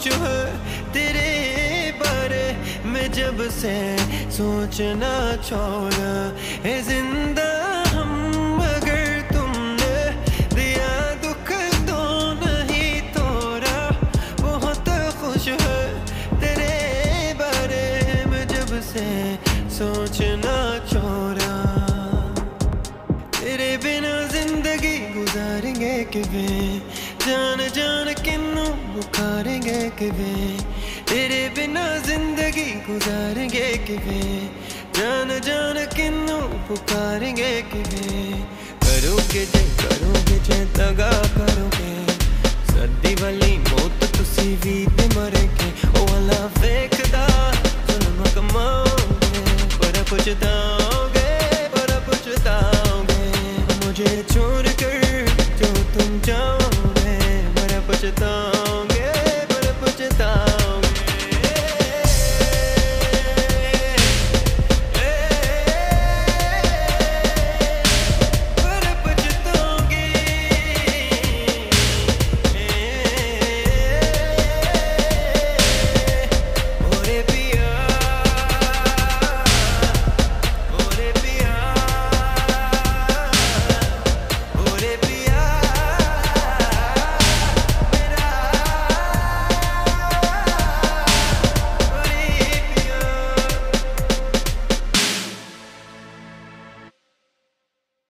है तेरे बारे में जब से सोचना छोड़ा है जिंदा हम मगर तुमने दिया दुख तो नहीं तोड़ा। बहुत खुश है तेरे बारे में जब से सोचना छोड़ा। तेरे बिना जिंदगी गुजारेंगे किवें जान जान किन्नू पुकारेंगे किवें। तेरे बिना जिंदगी गुजारेंगे किवें जान जान किन्नू पुकारेंगे किवें। करोगे जे दगा करोगे सर्दी वाली